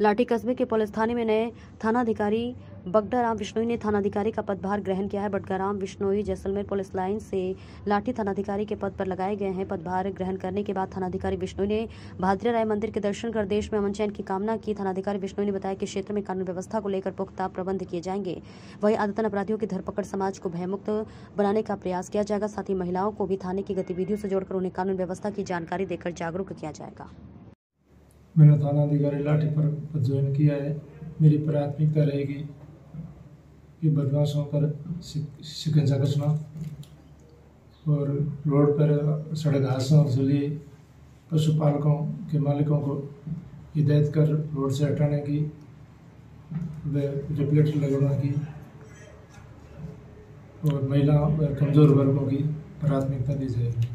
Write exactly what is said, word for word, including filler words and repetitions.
लाठी कस्बे के पुलिस थाने में नए थानाधिकारी बगडाराम बिश्नोई ने थानाधिकारी का पदभार ग्रहण किया है। बगडाराम बिश्नोई जैसलमेर पुलिस लाइन से लाठी थानाधिकारी के पद पर लगाए गए हैं। पदभार ग्रहण करने के बाद थानाधिकारी बिश्नोई ने भाद्रे राय मंदिर के दर्शन कर देश में अमन चैन की कामना की। थानाधिकारी बिश्नोई ने बताया कि क्षेत्र में कानून व्यवस्था को लेकर पुख्ता प्रबंध किए जाएंगे। वहीं आदतन अपराधियों की धरपकड़ समाज को भयमुक्त बनाने का प्रयास किया जाएगा। साथ ही महिलाओं को भी थाने की गतिविधियों से जोड़कर उन्हें कानून व्यवस्था की जानकारी देकर जागरूक किया जाएगा। मैंने थानाधिकारी लाठी पर पद ज्वाइन किया है। मेरी प्राथमिकता रहेगी कि बदमाशों पर शिकंजा कसना और रोड पर सड़क हादसों से लिए पशुपालकों के मालिकों को हिदायत कर रोड से हटाने की, रिफ्लेक्टर लगवाने की और महिला व कमजोर वर्गों की प्राथमिकता दी जाएगी।